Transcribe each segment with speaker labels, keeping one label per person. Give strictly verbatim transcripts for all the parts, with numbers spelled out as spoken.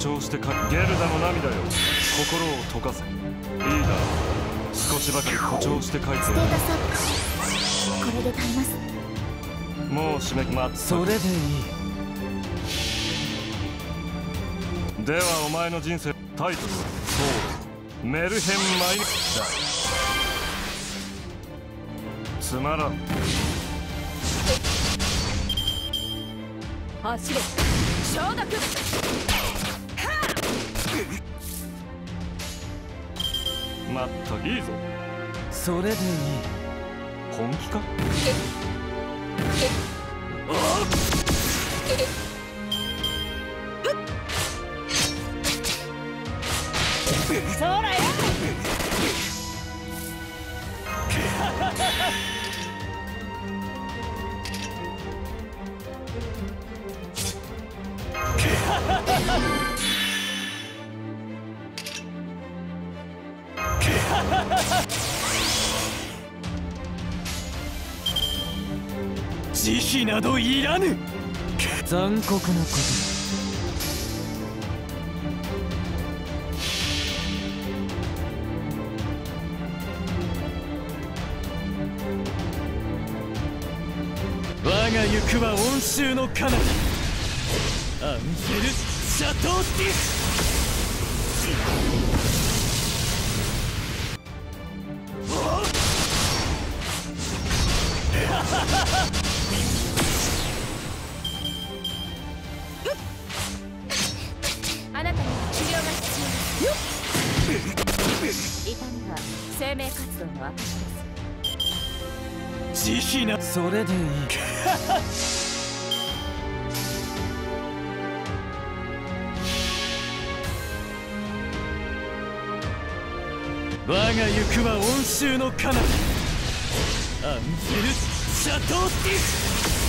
Speaker 1: 張してかゲルダの涙よ、心を溶かせ。いいだろう、少しばかり誇張して書いて。
Speaker 2: ステータスアップ、これで足ります。
Speaker 1: もう締めまっ
Speaker 3: それでいい。
Speaker 1: ではお前の人生タイトルはそうメルヘンマイだ。つまらん。
Speaker 2: 走れ承諾。
Speaker 1: まったくいいぞ。
Speaker 3: それでいい。
Speaker 1: 本気か。
Speaker 2: そらよ。
Speaker 3: 慈悲などいらぬ。残酷なことだ。我が行くは温州の彼方、アンジェル・シャトーティス。
Speaker 2: あなたには治療が必要です。痛みは生命活動の証です。
Speaker 3: 慈悲な。それでいい。我が行くは温州の彼方、アンジェル・シャトーティス。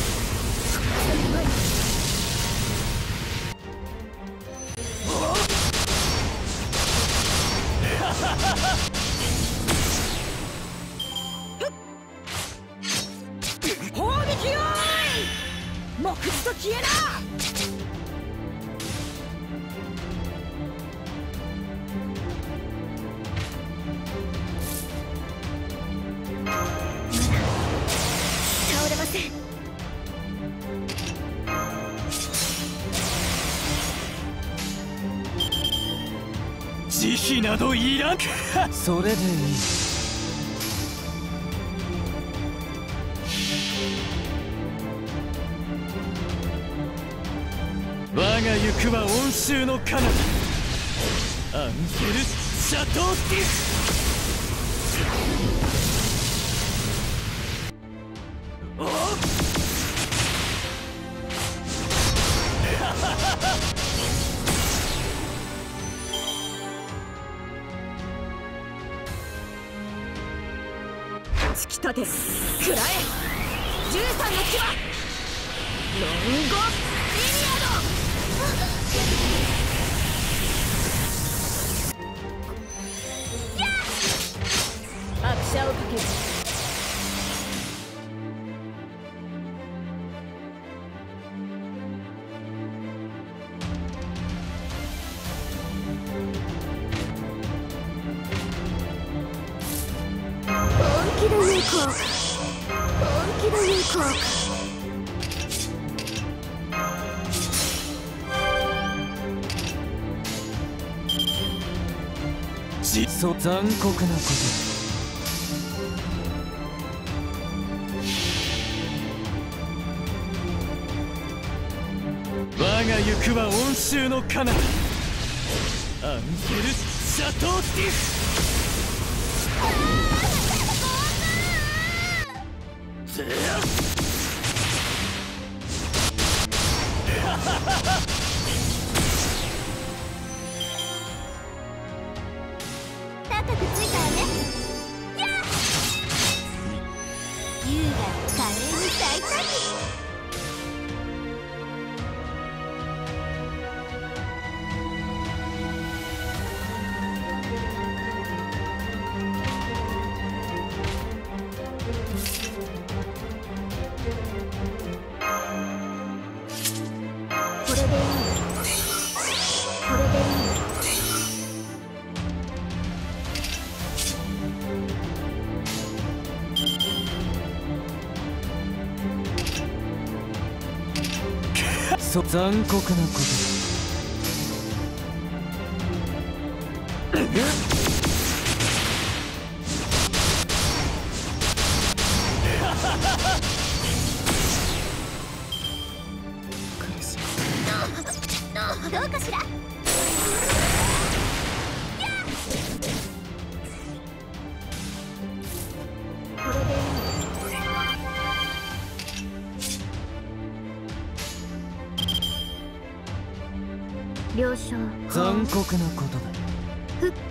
Speaker 2: 砲撃よーい、目次と消えな。倒れません。
Speaker 3: 慈悲などいらん。それでいい。我が行くは温州の彼方、アンジェル・シャトーティス。
Speaker 2: 突き立て食らえ。じゅうさんの牙ロンゴリニアド。拍車をかける。本気で有効。本気で有効。
Speaker 3: そ残酷なこと。我が行くは温州の彼方、アンジェル・シャトーティス。
Speaker 2: 高くついたわね。やっ優雅華麗に大胆に。
Speaker 3: そ残酷なことだ。
Speaker 2: 苦しい。どうかしら。これでいい。了承。
Speaker 3: 残酷なことだ。
Speaker 2: ふっ。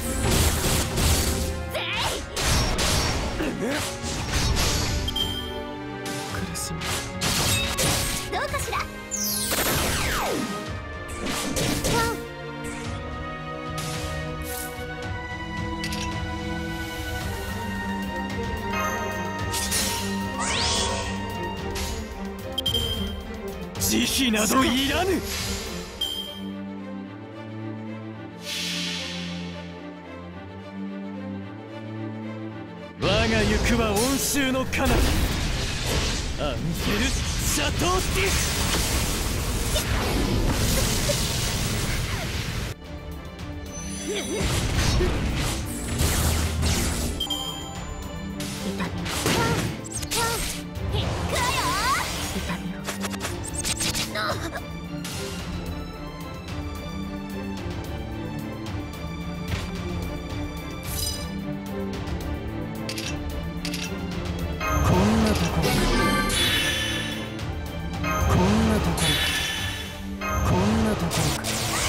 Speaker 2: 苦しみ。どうかしら。
Speaker 3: 慈悲などいらぬ。我が行くは温州の彼方、アンフェル・シャトーティス。
Speaker 2: 痛みを。いくわよ。痛みを。
Speaker 3: こんなところか。こんなところか。こんなところか。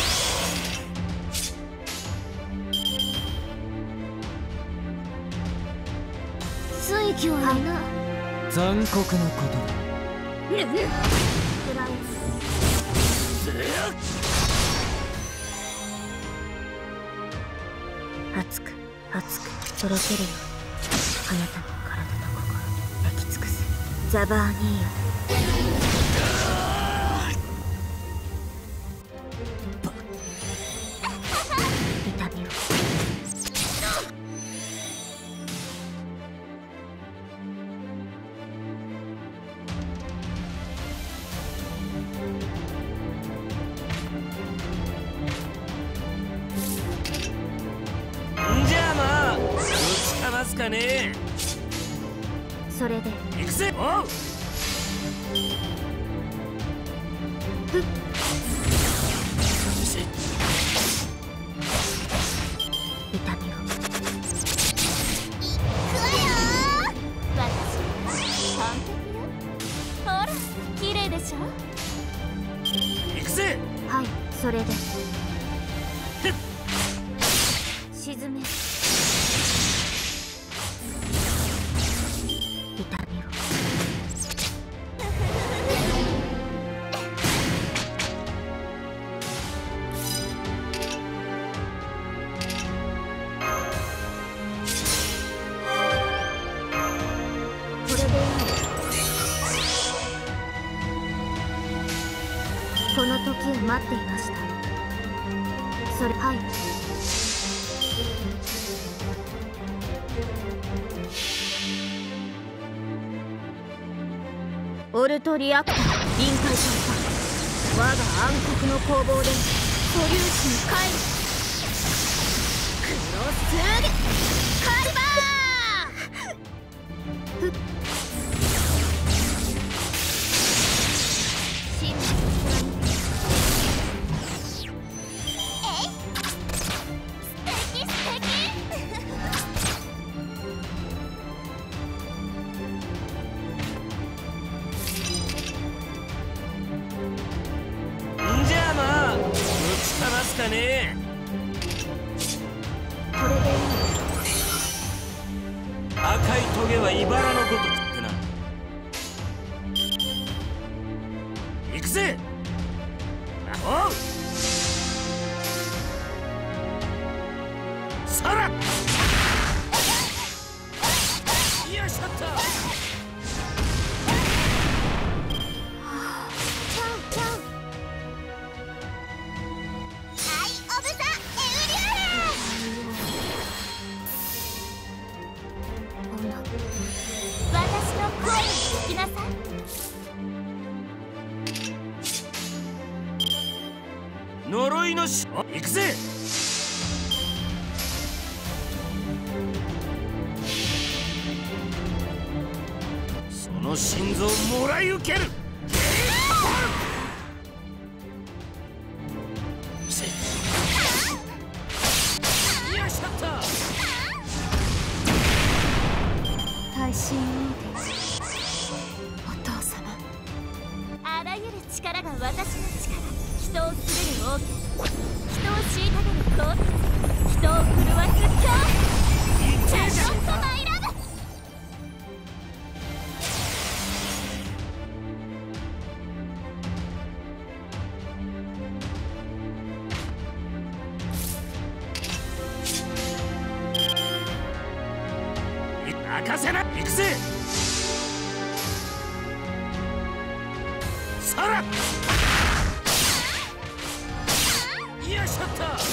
Speaker 2: 水魚はな。
Speaker 3: 残酷なことだ。
Speaker 2: くらい。熱く熱くとろけるよ。あなたの体と心焼き尽くすザバーニーよ。痛みを。
Speaker 4: んじゃあまあぶちかますかね。
Speaker 2: それで
Speaker 4: 行くぜ。おう。
Speaker 2: ふっ。痛みを。いくわよ。私完璧よ。ほら綺麗でしょ。
Speaker 4: 行くぜ。
Speaker 2: はい、それで沈め。痛みを。これでいい。この時を待っていました。それはい。オルトリアクター臨界突破。我が暗黒の攻防で素粒子に帰る。クロスカルバー。ふっ。真実はえい。素敵素敵。
Speaker 4: んじゃあまあぶちかますかね。
Speaker 2: これでいい。
Speaker 4: 赤いトゲは茨のごとくってな。行くぜ。おう。そら。よいしょっと。私の声を聞きなさい。 呪いのし行くぜ。その心臓をもらい受ける。
Speaker 5: 大神王でお父様、あらゆる力が私の力、人を滑る王家、人を虐げる皇帝、人を震わす恐怖、チャショットマイラブ。
Speaker 4: 任せな。行くぜ。さらよいしょっと。